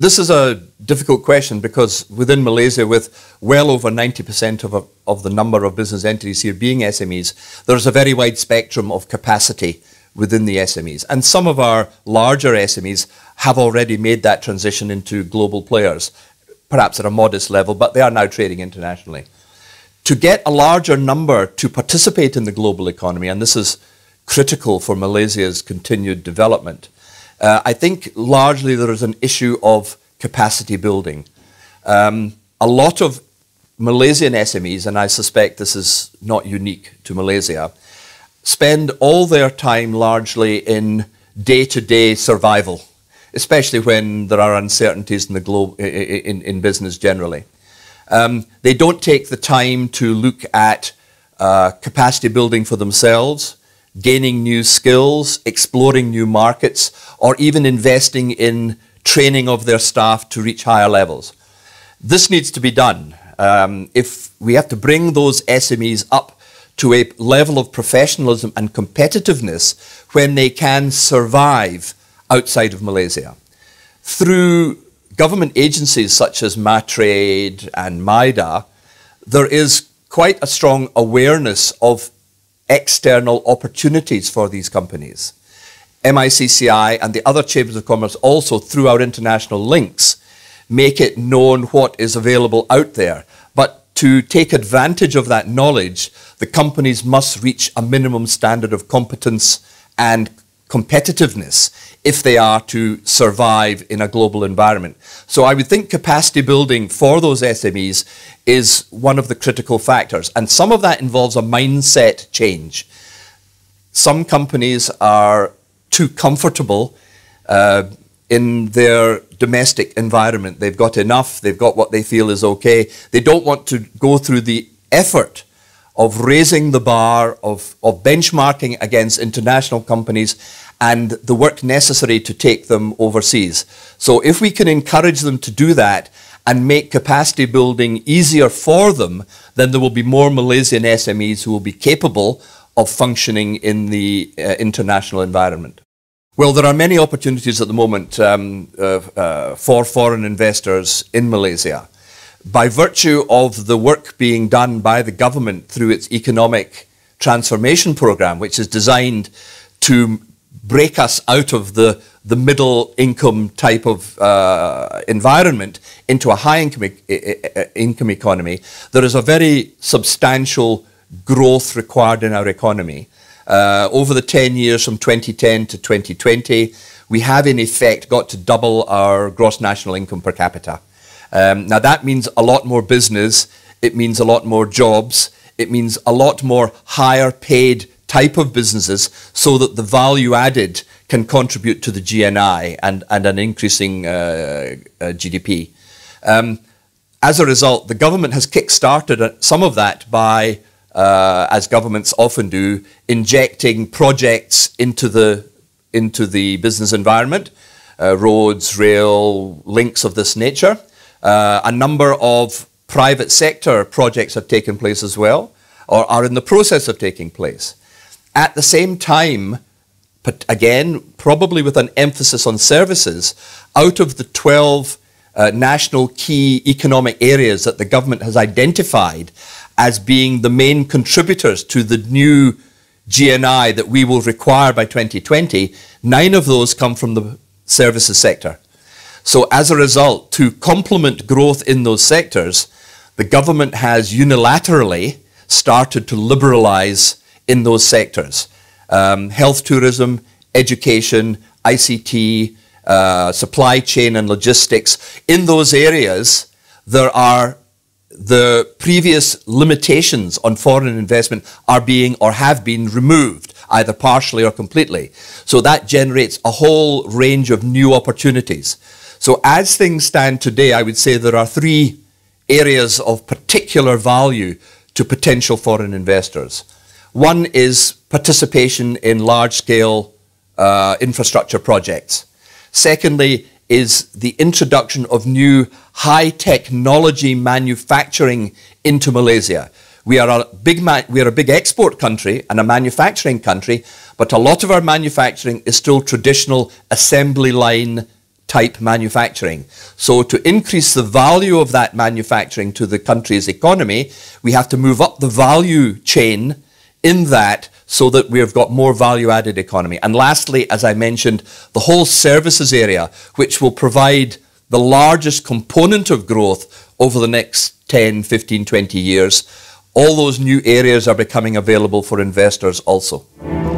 This is a difficult question because within Malaysia, with well over 90% of the number of business entities here being SMEs, there's a very wide spectrum of capacity within the SMEs. And some of our larger SMEs have already made that transition into global players, perhaps at a modest level, but they are now trading internationally. To get a larger number to participate in the global economy, and this is critical for Malaysia's continued development, I think largely there is an issue of capacity building. A lot of Malaysian SMEs, and I suspect this is not unique to Malaysia, spend all their time largely in day-to-day survival, especially when there are uncertainties in the globe, in business generally. They don't take the time to look at capacity building for themselves, gaining new skills, exploring new markets, or even investing in training of their staff to reach higher levels. This needs to be done. If we have to bring those SMEs up to a level of professionalism and competitiveness when they can survive outside of Malaysia. Through government agencies such as MATRADE and MIDA, there is quite a strong awareness of external opportunities for these companies. MICCI and the other chambers of commerce also, through our international links, make it known what is available out there. But to take advantage of that knowledge, the companies must reach a minimum standard of competence and competitiveness if they are to survive in a global environment. So I would think capacity building for those SMEs is one of the critical factors. And some of that involves a mindset change. Some companies are too comfortable in their domestic environment. They've got enough, they've got what they feel is okay. They don't want to go through the effort of raising the bar, of benchmarking against international companies and the work necessary to take them overseas. So if we can encourage them to do that and make capacity building easier for them, then there will be more Malaysian SMEs who will be capable of functioning in the international environment. Well, there are many opportunities at the moment for foreign investors in Malaysia. By virtue of the work being done by the government through its economic transformation program, which is designed to break us out of the middle income type of environment into a high income economy, there is a very substantial growth required in our economy. Over the 10 years from 2010 to 2020, we have in effect got to double our gross national income per capita. Now that means a lot more business, it means a lot more jobs, it means a lot more higher paid type of businesses so that the value added can contribute to the GNI and an increasing GDP. As a result, the government has kick-started some of that by, as governments often do, injecting projects into the business environment, roads, rail, links of this nature. A number of private sector projects have taken place as well, or are in the process of taking place. At the same time, but again, probably with an emphasis on services, out of the 12 national key economic areas that the government has identified as being the main contributors to the new GNI that we will require by 2020, 9 of those come from the services sector. So as a result, to complement growth in those sectors, the government has unilaterally started to liberalize in those sectors. Health tourism, education, ICT, supply chain and logistics. In those areas, there are the previous limitations on foreign investment are being or have been removed, either partially or completely. So that generates a whole range of new opportunities. So as things stand today, I would say there are 3 areas of particular value to potential foreign investors. One is participation in large-scale infrastructure projects. Secondly is the introduction of new high-technology manufacturing into Malaysia. We are a big export country and a manufacturing country, but a lot of our manufacturing is still traditional assembly line type manufacturing. So to increase the value of that manufacturing to the country's economy, we have to move up the value chain in that so that we've got more value-added economy. And lastly, as I mentioned, the whole services area, which will provide the largest component of growth over the next 10, 15, 20 years. All those new areas are becoming available for investors also.